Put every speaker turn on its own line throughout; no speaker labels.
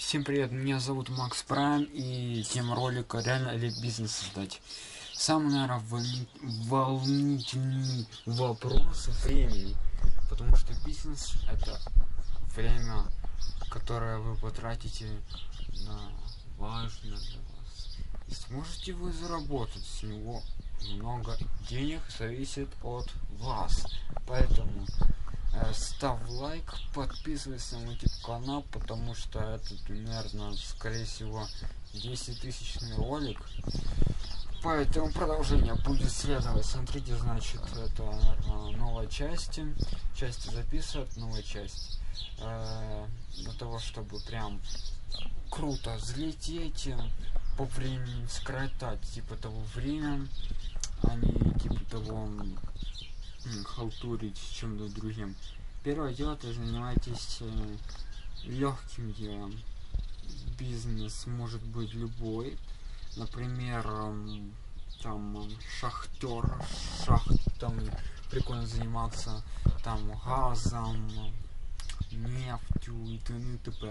Всем привет, меня зовут Макс Прайм, и тема ролика реально ли бизнес создать. Самый, наверное, волнительный вопрос времени, потому что бизнес это время, которое вы потратите на важное для вас. И сможете вы заработать с него много денег, зависит от вас. Поэтому ставь лайк, подписывайся на YouTube канал, потому что это, наверное, скорее всего 10-тысячный ролик. Поэтому продолжение будет следовать. Смотрите, значит, это новая часть. Части записывают, новая часть. Для того, чтобы прям круто взлететь, по времени скоротать, типа того время, а не типа того халтурить чем-то другим. Первое дело, ты занимаетесь легким делом. Бизнес может быть любой. Например, там шахтер, шахтом прикольно заниматься, там газом, нефтью и т.н. и т.п.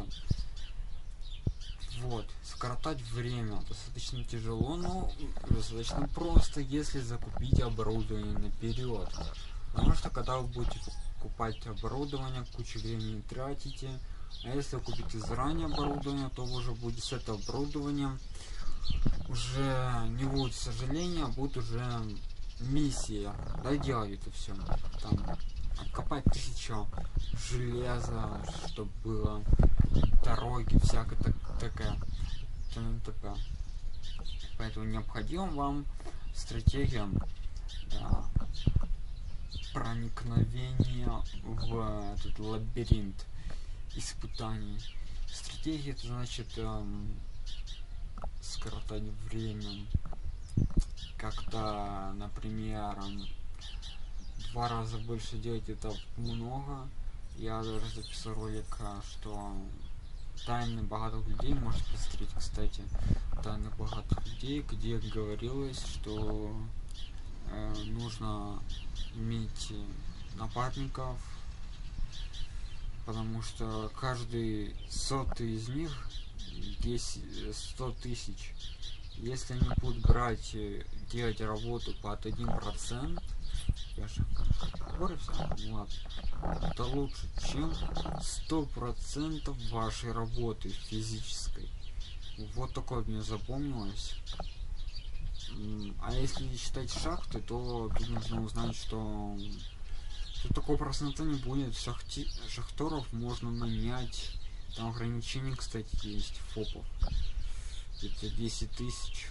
Вот, скоротать время достаточно тяжело, но достаточно просто, если закупить оборудование наперед. Потому что когда вы будете покупать оборудование, кучу времени тратите, а если купите заранее оборудование, то вы уже будете с этого оборудования уже не будет сожаления, а будет уже миссия доделать это все. Там копать 1000 железа, чтобы было дороги, всякое такая т.н. Поэтому необходима вам стратегия проникновения в этот лабиринт испытаний. Стратегия это значит скоротать время. Как-то, например, 2 раза больше делать это много. Я даже записал ролик, что тайны богатых людей, можете посмотреть, кстати, тайны богатых людей, где говорилось, что нужно иметь напарников, потому что каждый 100-й из них есть 100 тысяч. Если они будут брать, делать работу под 1%, я же говорю, ну ладно, это лучше, чем 100% вашей работы физической. Вот такое мне запомнилось. А если считать шахты, то тут нужно узнать, что тут такого процента не будет. Шахтеров можно нанять. Там ограничения, кстати, есть ФОПов. Это 10 тысяч,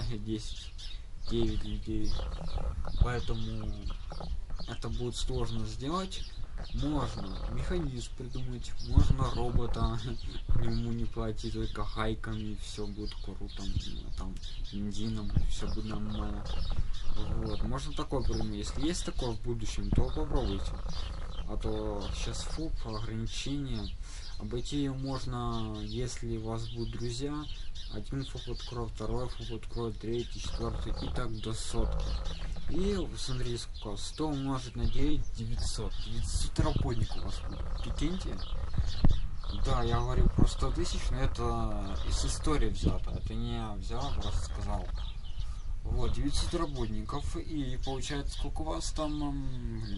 9 людей. Поэтому это будет сложно сделать. Можно механизм придумать, можно робота, ему не платить только хайками, все будет круто, там бензином, все будет нормально. Вот, можно такое придумать. Если есть такое в будущем, то попробуйте. А то сейчас ФОП, ограничения. Обойти ее можно, если у вас будут друзья. Один ФОП откроет, второй ФОП откроет, третий, четвертый и так до сотки. И смотрите, сколько, 100 умножить на 9, 900. 900 работников у вас будет. Прикиньте. Да, я говорю про 100 тысяч, но это из истории взято. Это не я взял, просто сказал. Вот, 900 работников. И получается, сколько у вас там,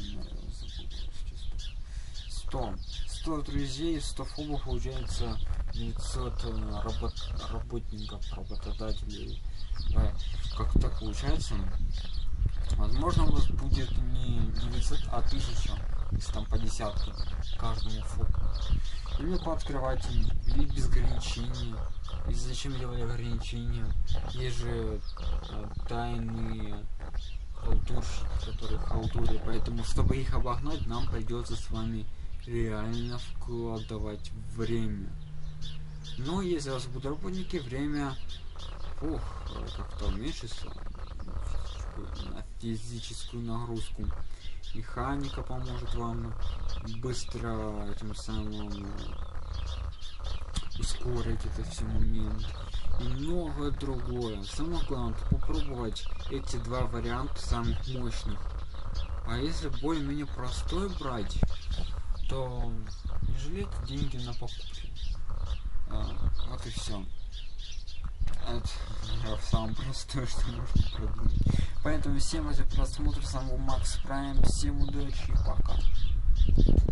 100 друзей, 100 фобов, получается 900 работников, работодателей. Как так получается? Возможно, у вас будет не 900, а 1000, если там по десятке каждому фобу. Или пооткрывать, или без ограничений. И зачем делать ограничения? Есть же тайные халтурщики, которые халтурят. Поэтому, чтобы их обогнать, нам придется с вами реально вкладывать время. Но если у вас будут работники, время как-то уменьшится на физическую нагрузку. Механика поможет вам быстро этим самым ускорить этот все момент. И многое другое. Самое главное попробовать эти 2 варианта самых мощных. А если более-менее простой брать, то не жалейте деньги на покупки. все. Это самое простое, что можно продумать. Поэтому всем за просмотр, с вами был Макс Прайм, всем удачи и пока.